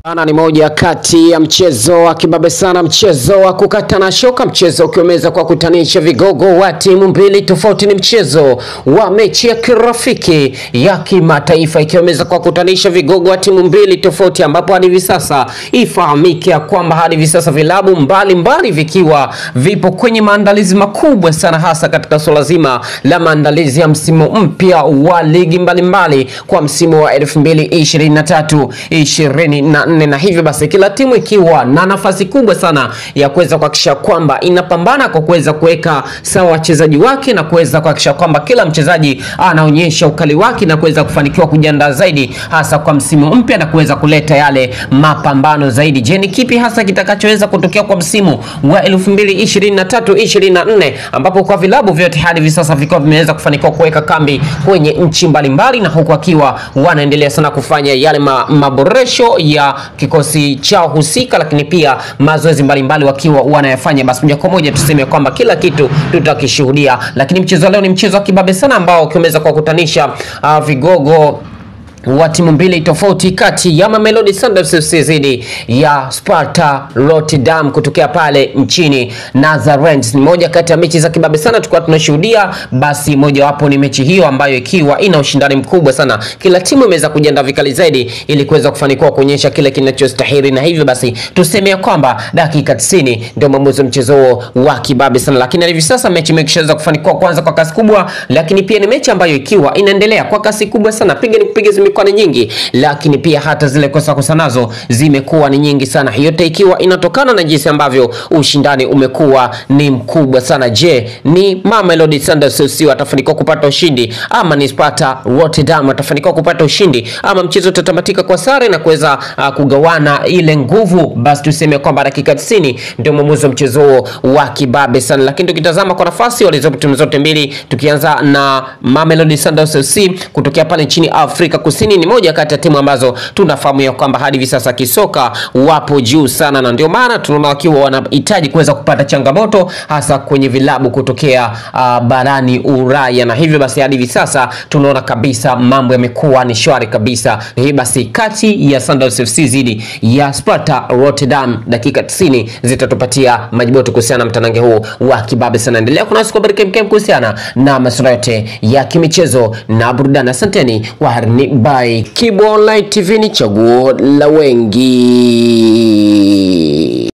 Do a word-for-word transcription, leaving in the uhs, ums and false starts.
Ana ni moja kati ya mchezo wa kibabe sana, mchezo wa kukatana shoka, mchezo ukiomeza kwa kutanisha vigogo wa timu mbili tofauti. Ni mchezo wa mechi ya kirafiki ya kimataifa ikiomeza kwa kutanisha vigogo wa timu mbili tofauti, ambapo hadi hivi sasa ifahamike ya kwamba hadi hivi sasa vilabu mbali mbali vikiwa vipo kwenye maandalizi makubwa sana, hasa katika swala zima la maandalizi ya msimu mpya wa ligi mbalimbali mbali kwa msimu wa elfu mbili ishirini na tatu ishirini na nne. Na hivyo basi kila timu ikiwa na nafasi kubwa sana ya kuweza kuhakikisha kwamba inapambana kwa kuweza kuweka sawa wachezaji wake na kuweza kuhakikisha kwamba kila mchezaji anaonyesha ukali wake na kuweza kufanikiwa kujiandaa zaidi hasa kwa msimu mpya na kuweza kuleta yale mapambano zaidi. Je, ni kipi hasa kitakachoweza kutokea kwa msimu wa elfu mbili ishirini na tatu ishirini na nne, ambapo kwa vilabu vyote hadi hivi sasa vikao vimeweza kufanikiwa kuweka kambi kwenye nchi mbalimbali, na huku akiwa wanaendelea sana kufanya yale ma, maboresho ya kikosi chao husika, lakini pia mazoezi mbalimbali wakiwa wanayafanya. Basi moja kwa moja tuseme kwamba kila kitu tutakishuhudia, lakini mchezo leo ni mchezo wa kibabe sana ambao ukiweza kuwakutanisha uh, vigogo wa timu mbili tofauti kati ya Mamelodi Sundowns dhidi ya Sparta Rotterdam kutokea pale nchini Netherlands. Ni moja kati ya mechi za kibabe sana tulikuwa tunashuhudia. Basi moja wapo ni mechi hiyo ambayo ikiwa ina ushindani mkubwa sana, kila timu imeweza kujiandaa vikali zaidi ili kuweza kufanikiwa kuonyesha kile kinachostahili, na hivyo basi tuseme kwamba dakika tisini ndio maamuzi mchezo wa kibabe sana. Lakini hivi sasa mechi imeshaweza kufanikiwa kwanza kwa kasi kubwa, lakini pia ni mechi ambayo ikiwa inaendelea kwa kasi kubwa sana, piga ni kupiga zimekuwa ni nyingi, lakini pia hata zile kosa kosa nazo zimekuwa ni nyingi sana, yote ikiwa inatokana na jinsi ambavyo ushindani umekuwa ni mkubwa sana. Je, ni Mamelodi Sundowns watafanikiwa kupata ushindi ama ni Sparta Rotterdam watafanikiwa kupata ushindi, ama mchezo utatamatika kwa sare na kuweza uh, kugawana ile nguvu? Basi tuseme kwamba dakika tisini ndio mwamuzi wa mchezo wa kibabe sana. Lakini tukitazama kwa nafasi walizopo timu zote mbili, tukianza na Mamelodi Sundowns kutokea pale nchini Afrika Kusini, ni moja kati ya timu ambazo tunafahamu ya kwamba hadi hivi sasa kisoka wapo juu sana, na ndio maana tunaona wakiwa wanahitaji kuweza kupata changamoto hasa kwenye vilabu kutokea uh, barani Ulaya, na hivyo basi hadi hivi sasa tunaona kabisa mambo yamekuwa ni shwari kabisa. Hii basi kati ya Sundowns F C dhidi ya Sparta Rotterdam, dakika tisini zitatupatia majibu kuhusiana na mtanange huu wa kibabe sana. Endelea kuna siku habari kemkem kuhusiana na masuala yote ya kimichezo na burudani. Asanteni kwa harni by Kibo Online T V, ni chaguo la wengi.